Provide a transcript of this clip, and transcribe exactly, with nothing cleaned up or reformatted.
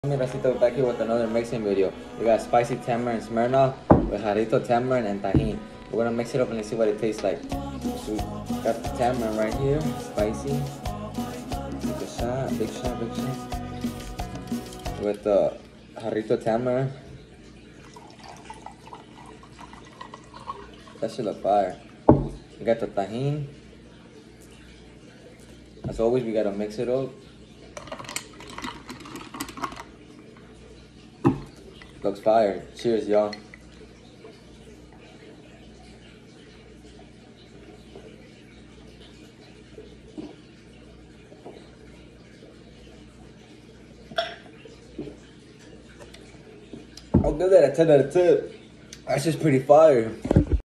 Racito, back here with another mixing video. We got spicy tamarind Smirnoff with Jarrito tamarind and Tajin. We're gonna mix it up and let's see what it tastes like. So we got the tamarind right here, spicy. Take a shot, big shot, big shot. With the Jarrito tamarind. That should look fire. We got the Tajin. As always, we gotta mix it up. Looks fire. Cheers, y'all. I'll give that a ten out of ten. That's just pretty fire.